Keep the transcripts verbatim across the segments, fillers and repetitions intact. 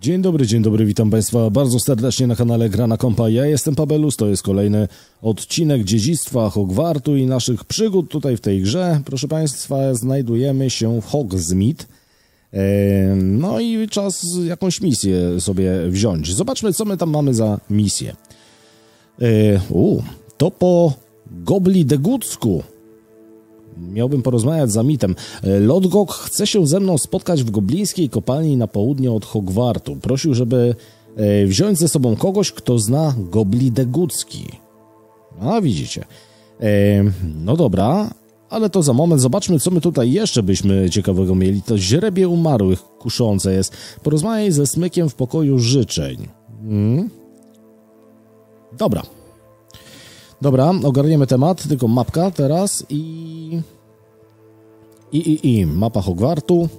Dzień dobry, dzień dobry, witam Państwa bardzo serdecznie na kanale Gra na Kompa. Ja jestem Pabelus, to jest kolejny odcinek Dziedzictwa Hogwartu i naszych przygód tutaj w tej grze. Proszę Państwa, znajdujemy się w Hogsmeade. No i czas jakąś misję sobie wziąć. Zobaczmy, co my tam mamy za misję. U, to po Goblidegucku. Miałbym porozmawiać z Amitem. Lodgok chce się ze mną spotkać w goblińskiej kopalni na południe od Hogwartu. Prosił, żeby wziąć ze sobą kogoś, kto zna Goblidegucki. A widzicie. No dobra, ale to za moment. Zobaczmy, co my tutaj jeszcze byśmy ciekawego mieli. To źrebie umarłych kuszące jest. Porozmawiaj ze Smykiem w pokoju życzeń. Hmm? Dobra. Dobra, ogarniemy temat, tylko mapka teraz i... I, i, i, mapa Hogwartu.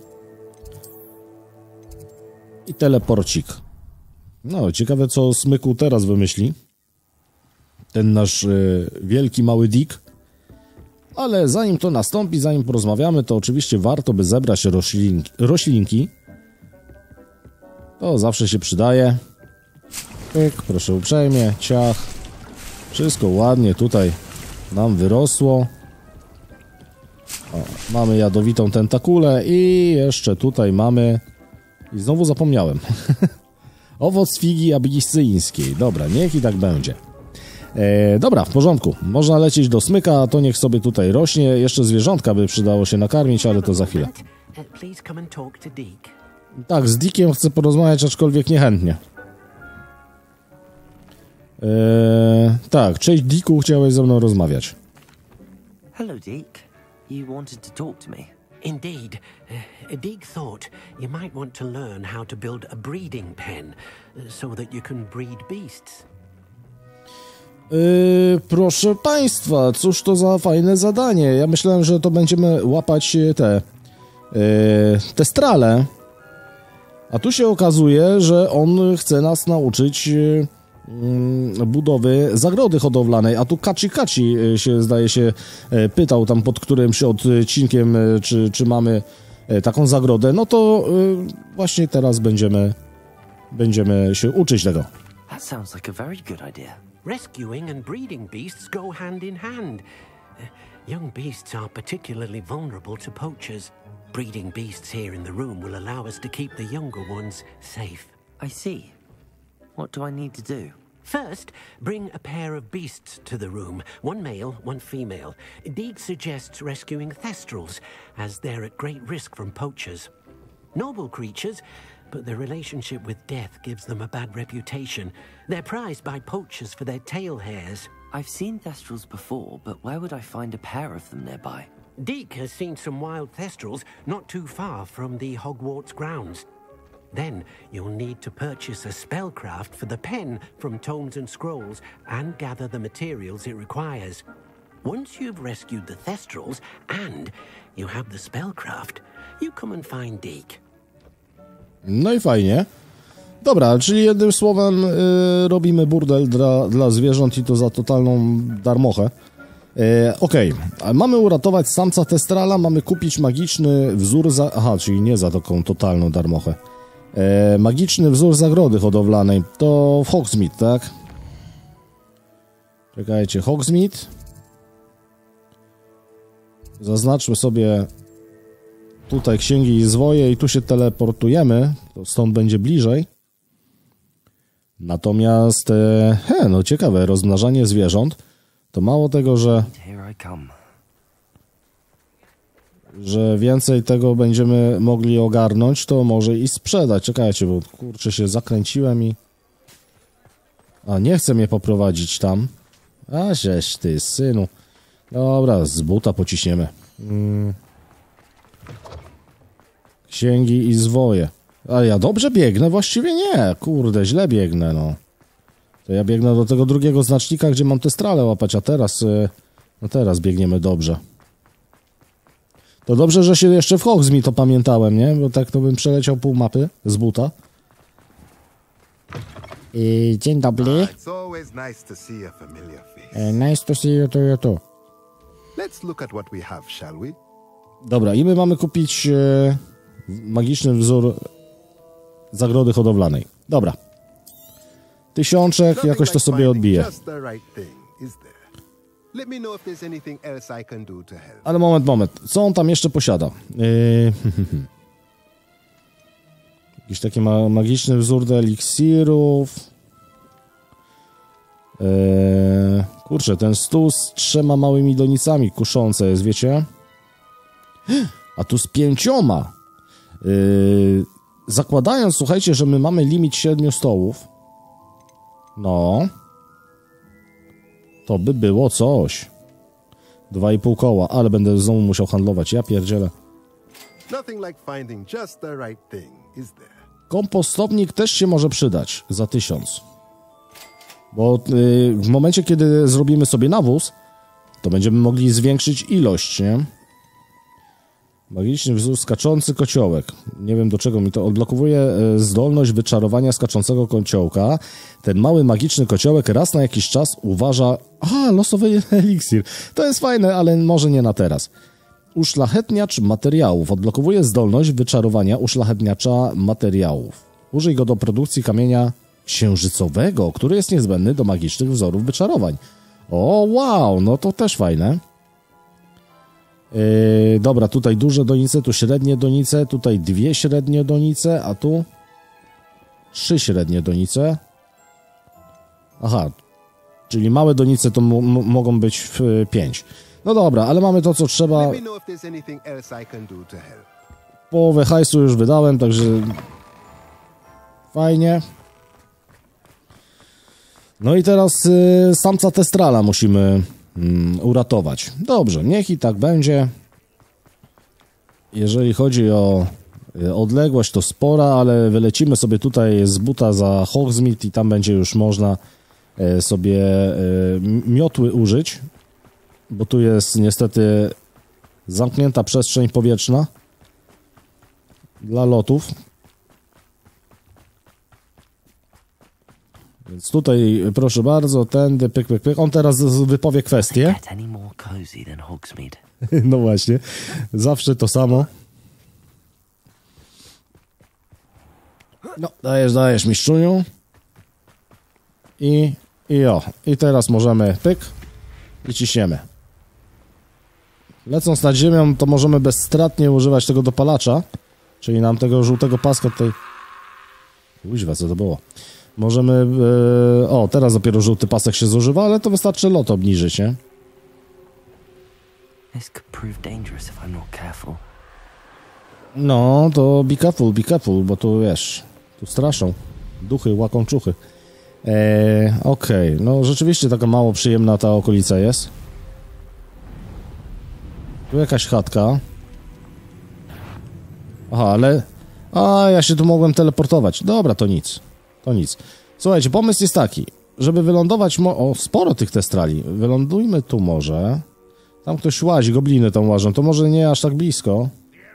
I teleporcik. No, ciekawe, co Smyku teraz wymyśli. Ten nasz y, wielki, mały Dick. Ale zanim to nastąpi, zanim porozmawiamy, to oczywiście warto by zebrać roślinki. roślinki. To zawsze się przydaje. Pyk, proszę uprzejmie, ciach. Wszystko ładnie tutaj nam wyrosło. O, mamy jadowitą tentakulę i jeszcze tutaj mamy... I znowu zapomniałem. Owoc figi abyssyńskiej. Dobra, niech i tak będzie. E, dobra, w porządku. Można lecieć do Smyka, a to niech sobie tutaj rośnie. Jeszcze zwierzątka by przydało się nakarmić, ale to za chwilę. Tak, z Dickiem chcę porozmawiać, aczkolwiek niechętnie. Eee, tak, cześć Dicku, chciałeś ze mną rozmawiać. Hello, Dick. You wanted to talk to me? Indeed. Uh, Dick thought you might want to learn how to build a breeding pen uh, so that you can breed beasts. Eee, proszę Państwa, cóż to za fajne zadanie. Ja myślałem, że to będziemy łapać te e, te strale. A tu się okazuje, że on chce nas nauczyć e, budowy zagrody hodowlanej, a tu Kaci Kaci się zdaje się pytał tam pod którymś odcinkiem, czy, czy mamy taką zagrodę, no to właśnie teraz będziemy będziemy się uczyć tego. That sounds like a very good idea. Rescuing and breeding beasts go hand in hand. Young beasts are particularly vulnerable to poachers. Breeding beasts here in the room will allow us to keep the younger ones safe. I see. What do I need to do? First, bring a pair of beasts to the room. One male, one female. Deek suggests rescuing Thestrals, as they're at great risk from poachers. Noble creatures, but their relationship with death gives them a bad reputation. They're prized by poachers for their tail hairs. I've seen Thestrals before, but where would I find a pair of them nearby? Deek has seen some wild Thestrals not too far from the Hogwarts grounds. Then you'll need to purchase a spellcraft for the pen from Tomes and Scrolls and gather the materials it requires. Once you've rescued the Thestrals and you have the spellcraft, you come and find Deek. No i fajnie. Dobra, czyli jednym słowem yy, robimy burdel dla, dla zwierząt i to za totalną darmochę. Yy, Okej, okay. Mamy uratować samca Thestrala, mamy kupić magiczny wzór za... Aha, czyli nie za taką totalną darmochę. E, magiczny wzór zagrody hodowlanej. To w Hogsmeade, tak? Czekajcie, Hogsmeade. Zaznaczmy sobie tutaj księgi i zwoje i tu się teleportujemy. To stąd będzie bliżej. Natomiast, e, he, no ciekawe, rozmnażanie zwierząt. To mało tego, że... że więcej tego będziemy mogli ogarnąć, to może i sprzedać. Czekajcie, bo kurczę się zakręciłem i... A, nie chce mnie poprowadzić tam. A, żeś ty, synu. Dobra, z buta pociśniemy. Hmm. Księgi i zwoje. Ale ja dobrze biegnę? Właściwie nie. Kurde, źle biegnę, no. To ja biegnę do tego drugiego znacznika, gdzie mam te strale łapać, a teraz... No teraz biegniemy dobrze. To dobrze, że się jeszcze w Hogsmeade to pamiętałem, nie? Bo tak to bym przeleciał pół mapy z buta. I dzień dobry. E, nice to see you too, you too. Dobra, i my mamy kupić e, magiczny wzór zagrody hodowlanej. Dobra. Tysiączek, jakoś to sobie odbije. Ale moment, moment. Co on tam jeszcze posiada? Yy... Jakiś taki ma magiczny wzór do eliksirów. Yy... Kurczę, ten stół z trzema małymi donicami kuszące jest, wiecie? A tu z pięcioma. Yy... Zakładając, słuchajcie, że my mamy limit siedmiu stołów. No. To by było coś. Dwa i pół koła, ale będę znowu musiał handlować. Ja pierdzielę. Kompostownik też się może przydać za tysiąc. Bo yy, w momencie, kiedy zrobimy sobie nawóz, to będziemy mogli zwiększyć ilość, nie? Magiczny wzór skaczący kociołek. Nie wiem, do czego mi to odblokowuje zdolność wyczarowania skaczącego kociołka. Ten mały magiczny kociołek raz na jakiś czas uważa... Aha, losowy eliksir. To jest fajne, ale może nie na teraz. Uszlachetniacz materiałów. Odblokowuje zdolność wyczarowania uszlachetniacza materiałów. Użyj go do produkcji kamienia księżycowego, który jest niezbędny do magicznych wzorów wyczarowań. O, wow, no to też fajne. Yy, dobra, tutaj duże donice, tu średnie donice, tutaj dwie średnie donice, a tu trzy średnie donice. Aha, czyli małe donice to mogą być w y, pięć. No dobra, ale mamy to, co trzeba. Połowę hajsu już wydałem, także fajnie. No i teraz y, samca testrala musimy mm, uratować. Dobrze, niech i tak będzie. Jeżeli chodzi o y, odległość, to spora, ale wylecimy sobie tutaj z buta za Hogsmeade i tam będzie już można y, sobie y, miotły użyć, bo tu jest niestety zamknięta przestrzeń powietrzna dla lotów. Więc tutaj, proszę bardzo, tędy, pyk, pyk, pyk. On teraz wypowie kwestię. No właśnie, zawsze to samo. No, dajesz, dajesz, mistrzuniu. I, i o, i teraz możemy, pyk, i ciśniemy. Lecąc nad ziemią, to możemy bezstratnie używać tego dopalacza, czyli nam tego żółtego paska tutaj... Kuźwa, co to było? Możemy... Yy, o, teraz dopiero żółty pasek się zużywa, ale to wystarczy lot obniżyć, nie? No, to be careful, be careful, bo tu, wiesz, tu straszą. Duchy, łakomczuchy. Eee, okej, okay. No rzeczywiście taka mało przyjemna ta okolica jest. Tu jakaś chatka. Aha, ale... A, ja się tu mogłem teleportować. Dobra, to nic. To nic. Słuchajcie, pomysł jest taki, żeby wylądować... Mo o, sporo tych testrali. Wylądujmy tu może. Tam ktoś łazi, gobliny tam łażą. To może nie aż tak blisko.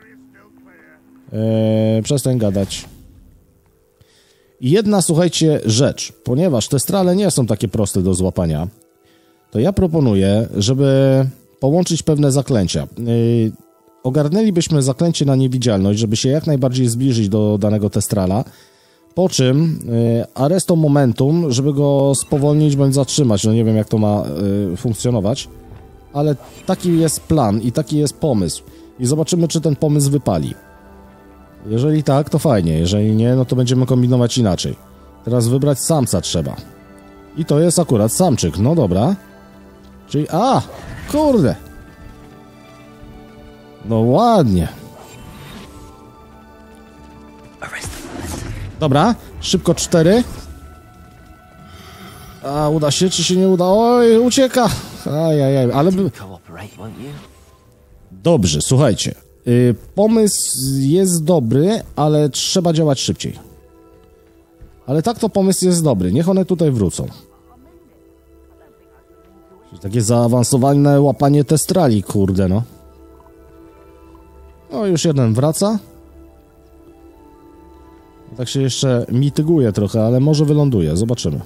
Eee, przestań gadać. I jedna, słuchajcie, rzecz. Ponieważ testrale nie są takie proste do złapania, to ja proponuję, żeby połączyć pewne zaklęcia. Yy, ogarnęlibyśmy zaklęcie na niewidzialność, żeby się jak najbardziej zbliżyć do danego testrala, po czym yy, arresto momentum, żeby go spowolnić bądź zatrzymać. No nie wiem, jak to ma yy, funkcjonować, ale taki jest plan i taki jest pomysł. I zobaczymy, czy ten pomysł wypali. Jeżeli tak, to fajnie. Jeżeli nie, no to będziemy kombinować inaczej. Teraz wybrać samca trzeba. I to jest akurat samczyk. No dobra. Czyli... A! Kurde! No ładnie. Dobra. Szybko cztery. A, uda się, czy się nie uda? Oj, ucieka! Ajajaj, ale... Dobrze, słuchajcie. Yy, pomysł jest dobry, ale trzeba działać szybciej. Ale tak to pomysł jest dobry. Niech one tutaj wrócą. Takie zaawansowane łapanie testrali, kurde no. No już jeden wraca. Tak się jeszcze mityguje trochę, ale może wyląduje. Zobaczymy.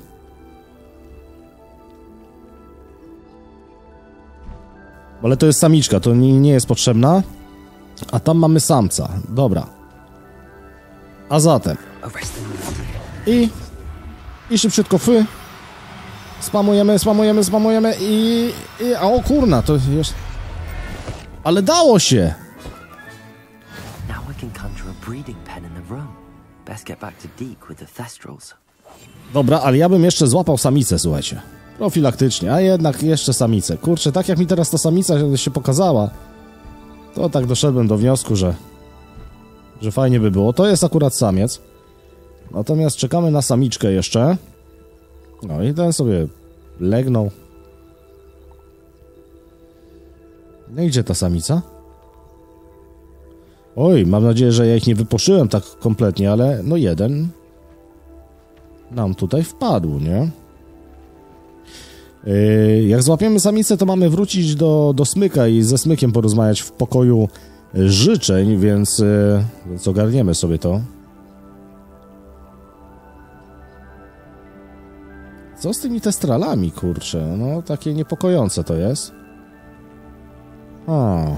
Ale to jest samiczka, to nie, nie jest potrzebna. A tam mamy samca. Dobra. A zatem I... I szybciutko fy. Spamujemy, spamujemy, spamujemy i... i a o kurna, to jest... Ale dało się! Now I can conjure a breeding pen in the room. Best get back to Deke with the Thestrals. Dobra, ale ja bym jeszcze złapał samicę, słuchajcie. Profilaktycznie, a jednak jeszcze samicę. Kurczę, tak jak mi teraz ta samica się pokazała, to tak doszedłem do wniosku, że... że fajnie by było. To jest akurat samiec. Natomiast czekamy na samiczkę jeszcze. No i ten sobie legnął. No i gdzie ta samica? Oj, mam nadzieję, że ja ich nie wyposzyłem tak kompletnie, ale no jeden nam tutaj wpadł, nie? Yy, jak złapiemy samicę, to mamy wrócić do, do smyka i ze smykiem porozmawiać w pokoju życzeń, więc, yy, więc ogarniemy sobie to. Co z tymi testralami, kurczę? No, takie niepokojące to jest. A.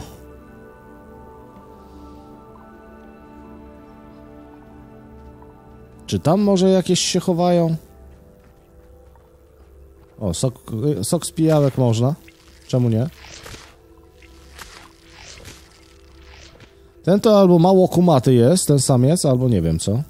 Czy tam może jakieś się chowają? O, sok, sok z pijawek można. Czemu nie? Ten to albo mało kumaty jest, ten samiec, albo nie wiem co.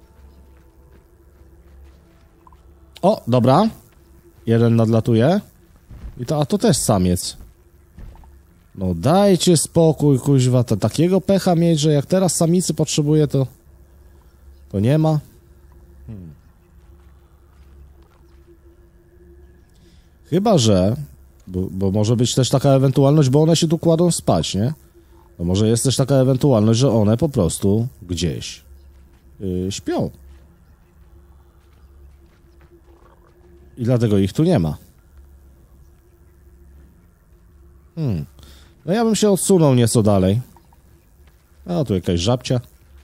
O, dobra. Jeden nadlatuje. I to, a to też samiec. No dajcie spokój, kuźwa. To takiego pecha mieć, że jak teraz samicy potrzebuje, to... To nie ma. Hmm. Chyba, że... Bo, bo może być też taka ewentualność, bo one się tu kładą spać, nie? No może jest też taka ewentualność, że one po prostu gdzieś yy, śpią. I dlatego ich tu nie ma. Hmm. No ja bym się odsunął nieco dalej. A tu jakaś żabcia.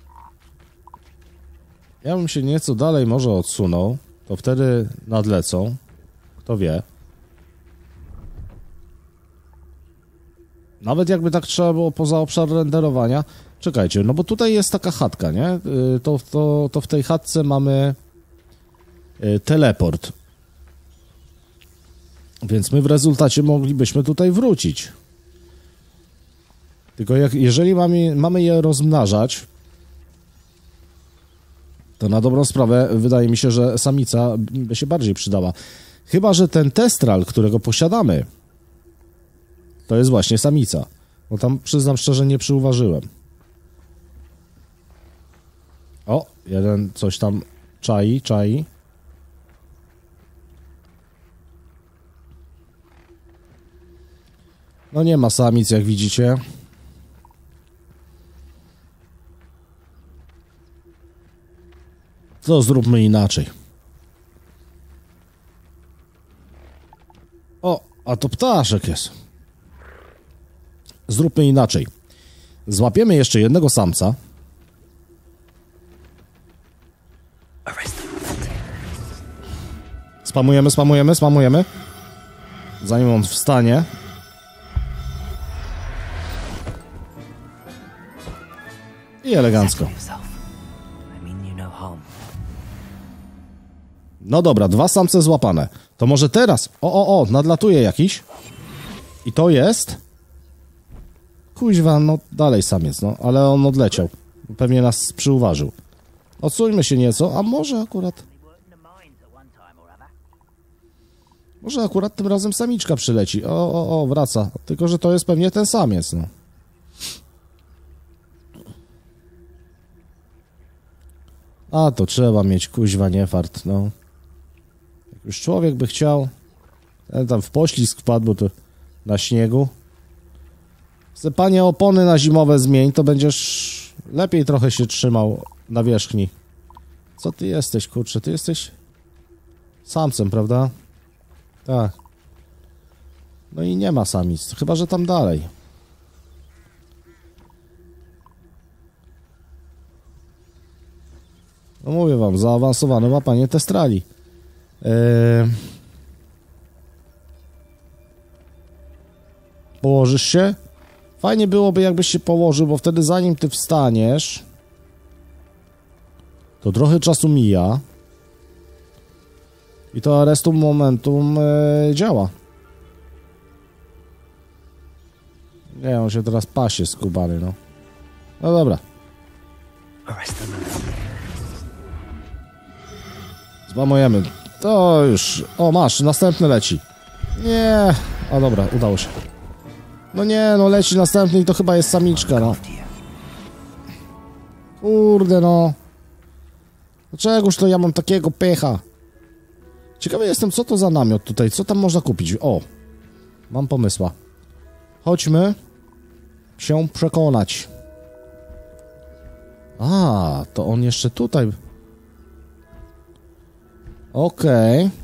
Ja bym się nieco dalej może odsunął. To wtedy nadlecą. Kto wie. Nawet jakby tak trzeba było poza obszar renderowania. Czekajcie, no bo tutaj jest taka chatka, nie? To, to, to w tej chatce mamy teleport. Więc my w rezultacie moglibyśmy tutaj wrócić. Tylko jak, jeżeli mamy, mamy je rozmnażać, to na dobrą sprawę wydaje mi się, że samica by się bardziej przydała. Chyba że ten testral, którego posiadamy, to jest właśnie samica. Bo tam, przyznam szczerze, nie przyuważyłem. O, jeden coś tam czai, czai. No nie ma samic, jak widzicie. To zróbmy inaczej. O, a to ptaszek jest. Zróbmy inaczej. Złapiemy jeszcze jednego samca. Spamujemy, spamujemy, spamujemy. Zanim on wstanie. I elegancko. No dobra, dwa samce złapane. To może teraz... O, o, o, nadlatuje jakiś. I to jest... Kuźwa, no dalej samiec, no. Ale on odleciał. Pewnie nas przyuważył. Odsuńmy się nieco, a może akurat... Może akurat tym razem samiczka przyleci. O, o, o, wraca. Tylko, że to jest pewnie ten samiec, no. A, to trzeba mieć, kuźwa, nie fart, no. Jak już człowiek by chciał... Ten tam w poślizg wpadł, bo to na śniegu. Chce panie opony na zimowe zmień, to będziesz lepiej trochę się trzymał na wierzchni. Co ty jesteś, kurczę? Ty jesteś samcem, prawda? Tak. No i nie ma samic, chyba że tam dalej. No mówię wam, zaawansowane łapanie testrali. Eee... Położysz się? Fajnie byłoby, jakbyś się położył, bo wtedy zanim ty wstaniesz, To trochę czasu mija. I to arrestum momentum e, działa. Nie, on się teraz pasie skubany, no. No dobra. Zbamujemy. To już... O, masz, następny leci. Nie. A dobra, udało się. No nie, no leci następny i to chyba jest samiczka, no. Kurde, no. Dlaczegoż to ja mam takiego pecha? Ciekawy jestem, co to za namiot tutaj, co tam można kupić. O, mam pomysła. Chodźmy się przekonać. A, to on jeszcze tutaj. Okej. Okay.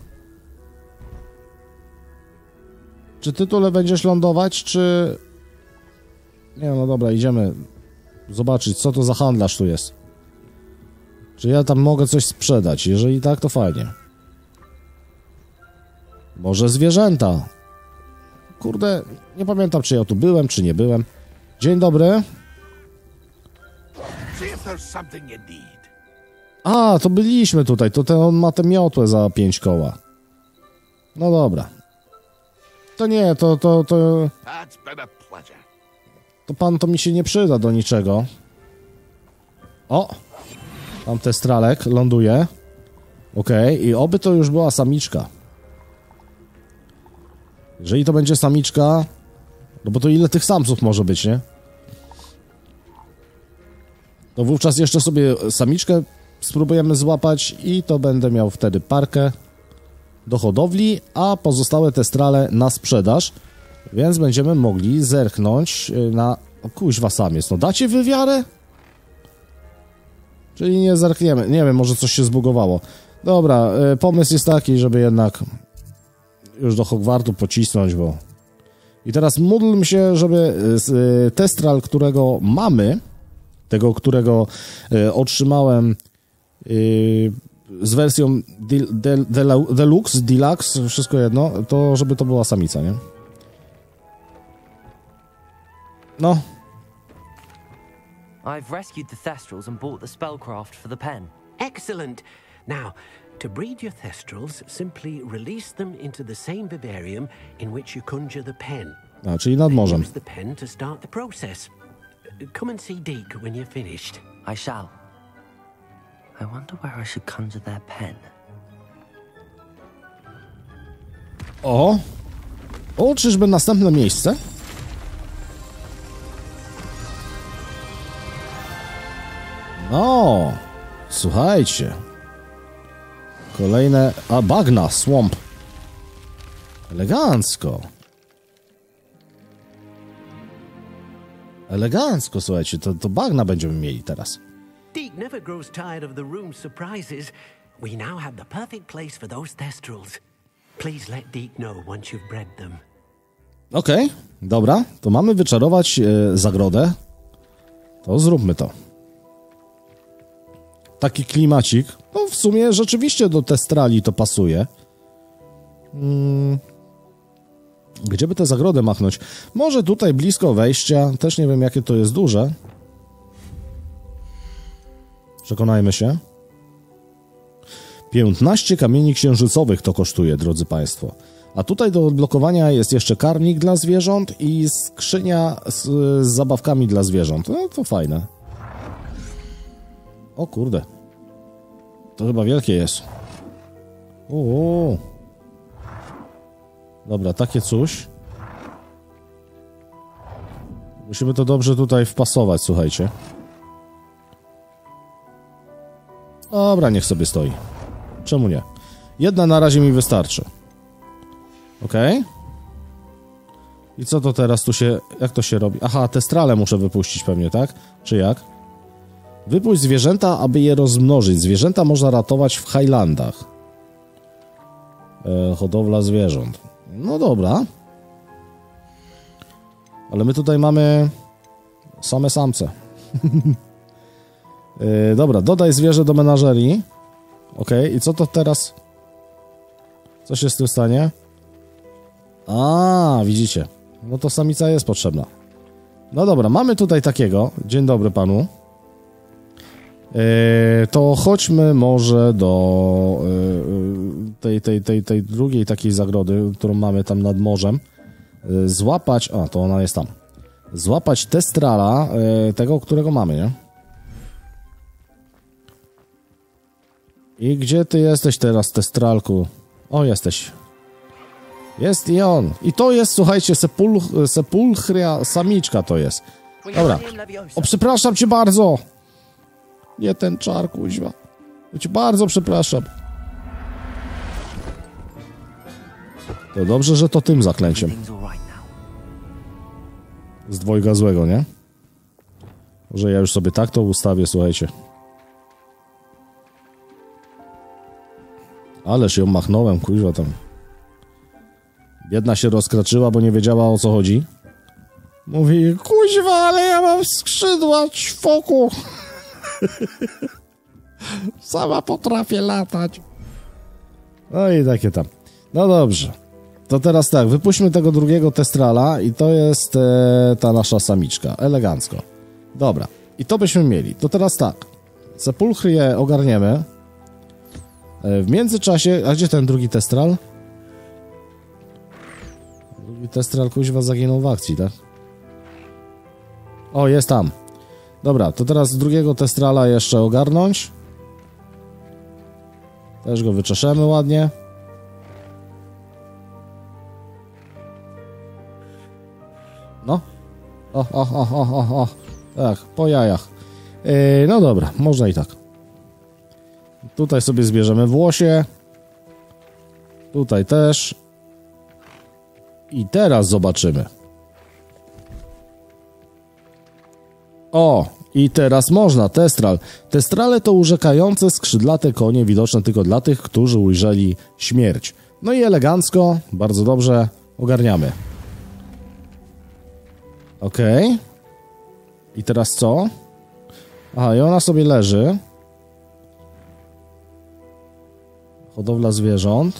Czy ty tule będziesz lądować, czy... Nie, no dobra, idziemy zobaczyć, co to za handlarz tu jest. Czy ja tam mogę coś sprzedać? Jeżeli tak, to fajnie. Może zwierzęta. Kurde, nie pamiętam, czy ja tu byłem, czy nie byłem. Dzień dobry. A, to byliśmy tutaj. To ten, on ma tę miotłę za pięć koła. No dobra. To nie, to, to, to... To pan to mi się nie przyda do niczego. O! Tam testralek ląduje. Okej, okay. I oby to już była samiczka. Jeżeli to będzie samiczka, no bo to ile tych samców może być, nie? To wówczas jeszcze sobie samiczkę spróbujemy złapać i to będę miał wtedy parkę do hodowli, a pozostałe testrale na sprzedaż, więc będziemy mogli zerknąć na... O kuźwa, samiec, no dacie wy wiarę? Czyli nie zerkniemy, nie wiem, może coś się zbugowało. Dobra, pomysł jest taki, żeby jednak już do Hogwartu pocisnąć, bo... I teraz módlmy się, żeby testral, którego mamy, tego, którego otrzymałem z wersją del, del, del, Deluxe, Deluxe, wszystko jedno, to żeby to była samica, nie? No. I've rescued the Thestrals and bought the spellcraft for the pen. Excellent. Now, to breed your Thestrals, simply release them into the same vivarium in which you conjure the pen. A, czyli nad morzem. Use the pen to start the process. Come and see Deke when you're finished. I shall. I wonder where I should conjure their pen. O! O, czyżby następne miejsce? No! Słuchajcie. Kolejne... A, bagna, swamp. Elegancko. Elegancko, słuchajcie, to, to bagna będziemy mieli teraz. Deke never grows tired of the room's surprises. We now have the perfect place for those Thestrals. Please let Deke know once you've bred them. Okej, okay, dobra, to mamy wyczarować e, zagrodę. To zróbmy to. Taki klimacik. No w sumie rzeczywiście do testrali to pasuje. Hmm. Gdzie by tę zagrodę machnąć? Może tutaj blisko wejścia. Też nie wiem, jakie to jest duże. Przekonajmy się. piętnaście kamieni księżycowych to kosztuje, drodzy państwo. A tutaj do odblokowania jest jeszcze karmnik dla zwierząt i skrzynia z, z zabawkami dla zwierząt. No to fajne. O kurde. To chyba wielkie jest. Uuu. Dobra, takie coś. Musimy to dobrze tutaj wpasować, słuchajcie. Dobra, niech sobie stoi. Czemu nie? Jedna na razie mi wystarczy. Okej. Okay. I co to teraz tu się... Jak to się robi? Aha, te strale muszę wypuścić pewnie, tak? Czy jak? Wypuść zwierzęta, aby je rozmnożyć. Zwierzęta można ratować w Highlandach. E, hodowla zwierząt. No dobra. Ale my tutaj mamy same samce. e, dobra, dodaj zwierzę do menażerii. Okej, okay. I co to teraz? Co się z tym stanie? A, widzicie. No to samica jest potrzebna. No dobra, mamy tutaj takiego. Dzień dobry panu. E, to chodźmy może do e, tej, tej, tej, tej drugiej takiej zagrody, którą mamy tam nad morzem. E, złapać, a to ona jest tam. Złapać Testrala, e, tego, którego mamy, nie? I gdzie ty jesteś teraz, Testralku? O, jesteś. Jest i on. I to jest, słuchajcie, sepul sepulchria samiczka to jest. Dobra. O, przepraszam cię bardzo. Nie ten czar, kuźwa. Ja cię bardzo przepraszam. To dobrze, że to tym zaklęciem. Z dwojga złego, nie? Może ja już sobie tak to ustawię, słuchajcie. Ależ ją machnąłem, kuźwa tam. Biedna się rozkraczyła, bo nie wiedziała, o co chodzi. Mówi, kuźwa, ale ja mam skrzydła, ćwoku. Sama potrafię latać. No i takie tam. No dobrze. To teraz tak, wypuśćmy tego drugiego Testrala i to jest e, ta nasza samiczka. Elegancko. Dobra. I to byśmy mieli. To teraz tak. Sepulchrię ogarniemy. E, w międzyczasie... A gdzie ten drugi Testral? Drugi Testral, kuźwa, zaginął w akcji, tak? O, jest tam. Dobra, to teraz drugiego Testrala jeszcze ogarnąć. Też go wyczeszemy ładnie. No. O, o, o, o, o, o. Tak, po jajach. Yy, no dobra, można i tak. Tutaj sobie zbierzemy włosie. Tutaj też. I teraz zobaczymy. O, i teraz można, Testral. Testrale to urzekające, skrzydlate konie, widoczne tylko dla tych, którzy ujrzeli śmierć. No i elegancko, bardzo dobrze, ogarniamy. Okej. Okay. I teraz co? Aha, i ona sobie leży. Hodowla zwierząt.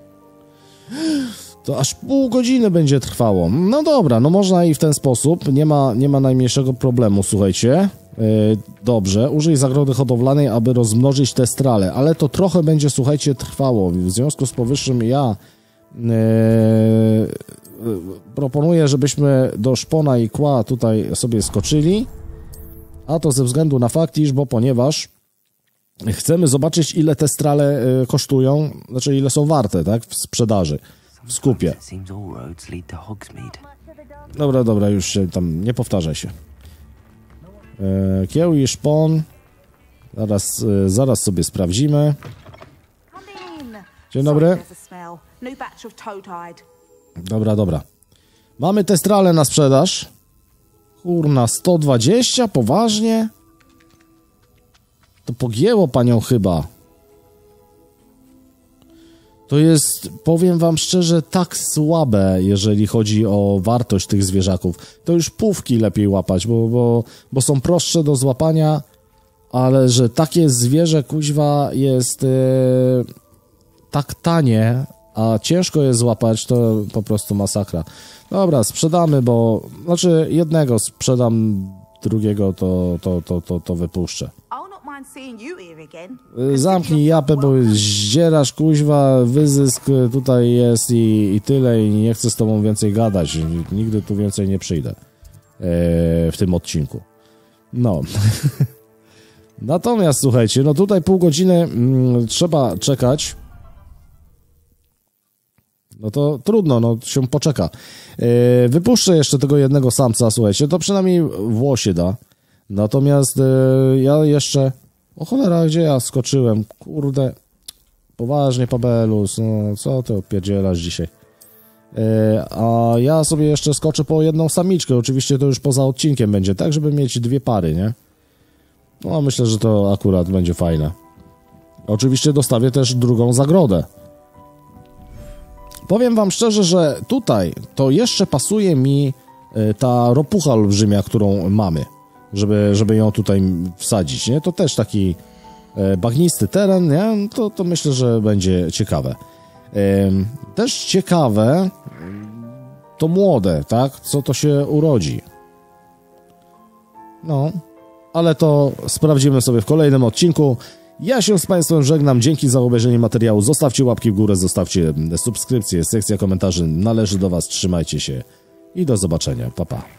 To aż pół godziny będzie trwało. No dobra, no można i w ten sposób. Nie ma, nie ma najmniejszego problemu, słuchajcie. Yy, dobrze, użyj zagrody hodowlanej, aby rozmnożyć Testrale. Ale to trochę będzie, słuchajcie, trwało. W związku z powyższym ja yy, yy, proponuję, żebyśmy do szpona i kła tutaj sobie skoczyli. A to ze względu na fakt, iż, bo ponieważ chcemy zobaczyć, ile Testrale yy, kosztują, znaczy ile są warte, tak, w sprzedaży. W skupie. Dobra, dobra, już się tam nie powtarzaj się. E, kieł i szpon. Zaraz, e, zaraz sobie sprawdzimy. Dzień dobry. Dobra, dobra. Mamy Testrale na sprzedaż. Kurna, sto dwadzieścia? Poważnie? To pogięło panią chyba. To jest, powiem wam szczerze, tak słabe, jeżeli chodzi o wartość tych zwierzaków. To już pówki lepiej łapać, bo, bo, bo są prostsze do złapania, ale że takie zwierzę, kuźwa, jest e, tak tanie, a ciężko je złapać, to po prostu masakra. Dobra, sprzedamy, bo... Znaczy, jednego sprzedam, drugiego to, to, to, to, to wypuszczę. Zamknij japę, bo zdzierasz, kuźwa, wyzysk tutaj jest i, i tyle i nie chcę z tobą więcej gadać. Nigdy tu więcej nie przyjdę e, w tym odcinku. No. Natomiast słuchajcie, no tutaj pół godziny mm, trzeba czekać. No to trudno, no się poczeka. E, wypuszczę jeszcze tego jednego samca, słuchajcie, to przynajmniej włosie da. Natomiast e, ja jeszcze... O cholera, gdzie ja skoczyłem? Kurde. Poważnie, Pabelus. No, co ty opierdzielasz dzisiaj? E, a ja sobie jeszcze skoczę po jedną samiczkę. Oczywiście to już poza odcinkiem będzie, tak, żeby mieć dwie pary, nie? No, myślę, że to akurat będzie fajne. Oczywiście dostawię też drugą zagrodę. Powiem wam szczerze, że tutaj to jeszcze pasuje mi ta ropucha olbrzymia, którą mamy. Żeby, żeby ją tutaj wsadzić, nie? To też taki e, bagnisty teren, nie? To, to myślę, że będzie ciekawe. E, też ciekawe to młode, tak? Co to się urodzi. No. ale to sprawdzimy sobie w kolejnym odcinku. Ja się z Państwem żegnam, dzięki za obejrzenie materiału, zostawcie łapki w górę, zostawcie subskrypcję, sekcja komentarzy należy do Was, trzymajcie się i do zobaczenia, pa pa.